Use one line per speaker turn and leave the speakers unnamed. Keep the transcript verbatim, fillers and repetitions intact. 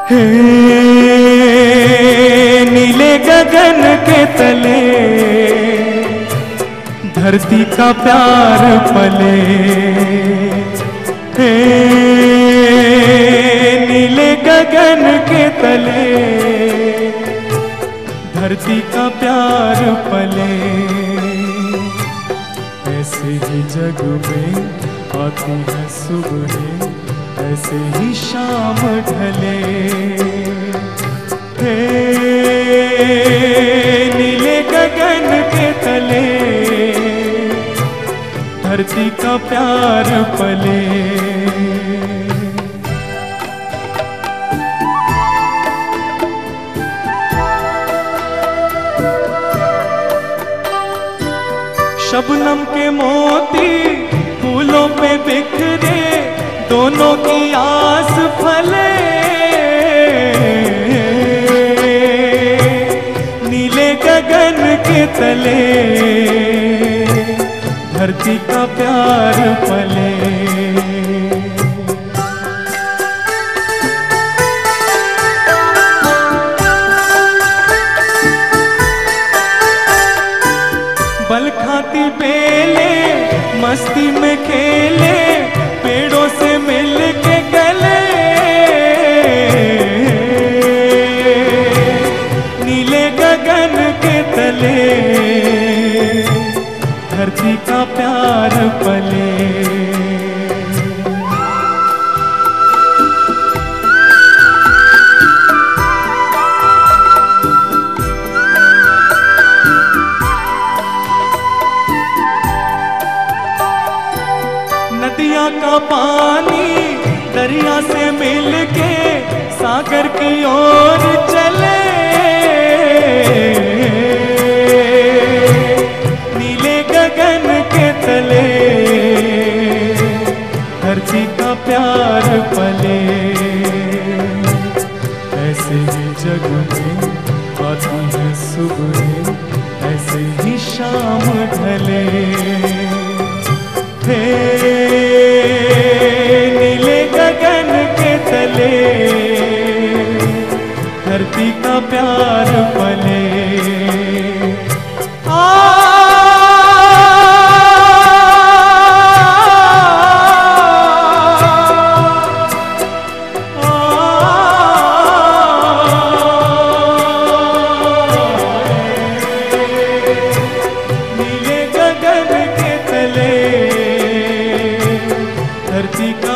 हे नीले गगन के तले धरती का प्यार पले। हे नीले गगन के तले धरती का प्यार पले। ऐसे ही जग में आती है सुबह, ऐसे ही शाम ढले। हे नीले गगन के तले धरती का प्यार पले। शबनम के मोती फूलों पे बिखरे, दोनों की आस फले। नीले गगन के तले धरती का प्यार पले। बल खाती बेले मस्ती में खेले, पेड़ों से मिल के गले। नीले गगन के तले धरती का प्यार पले। नदिया का पानी दरिया से मिल के सागर की ओर चले। नीले गगन के तले धरती का प्यार पले। ऐसे ही जग में आती है सुबह, ऐसे ही शाम ढले। हे नीले गगन के तले धरती का प्यार पले। आ नीले गगन के तले धरती का